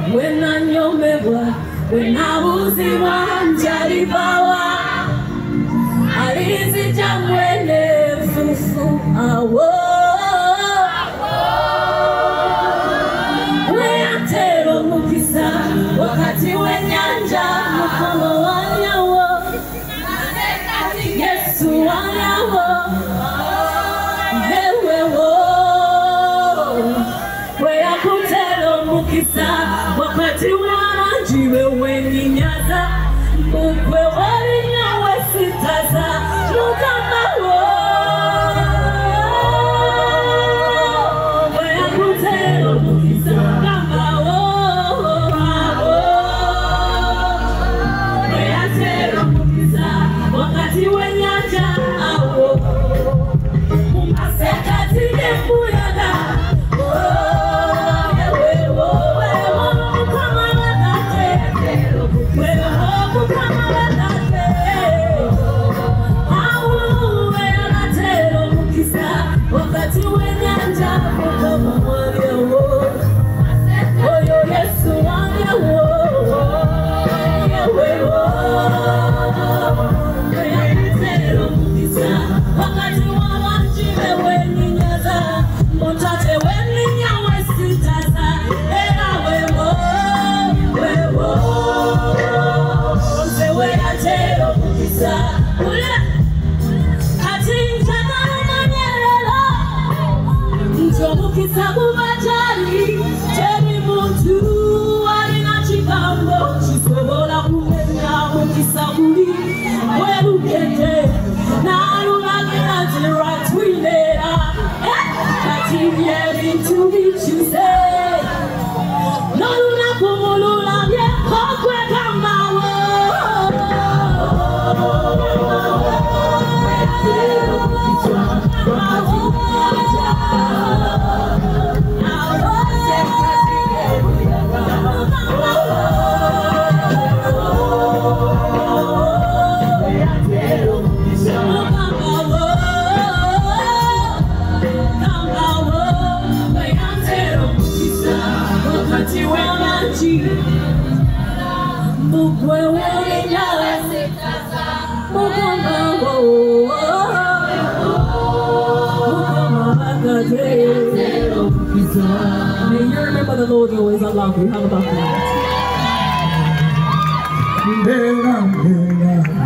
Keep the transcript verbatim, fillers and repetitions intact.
when I know me well, when I was in one jolly power, I easy jam when they fufu awo. Weyampela Omukisa, wakati wenyanja mkono wanyawo, Yesu wanyawo. Weyampela Omukisa, wakati wanjiwe weni nyaza, ukwe wali nyawe sitaza, mukama wo. Weyampela Omukisa, kama wo, wo. Weyampela Omukisa, wakati wenyanja awo, umasekati nembuyana. Omukisa kubajali, teri muntu alina kigambo kisobola kumenya Omukisa buli werugende n'alulagira nti lwatwinera kati byebintu bikyuse n'olunaku mululabye okwegambawo. May you remember the Lord always I love you. How about that?